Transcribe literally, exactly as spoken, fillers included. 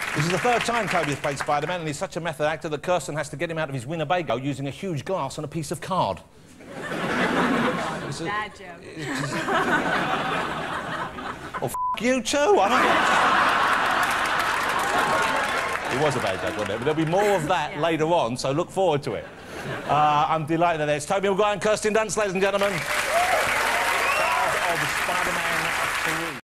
This is the third time Toby has played Spider-Man, and he's such a method actor that Kirsten has to get him out of his Winnebago using a huge glass and a piece of card. Bad joke. Oh, f you too. I don't... It was a bad joke, wasn't it? But there'll be more of that yeah. later on, so look forward to it. Uh, I'm delighted that it's Toby Maguire and Kirsten Dunst, ladies and gentlemen. Of Spider-Man three.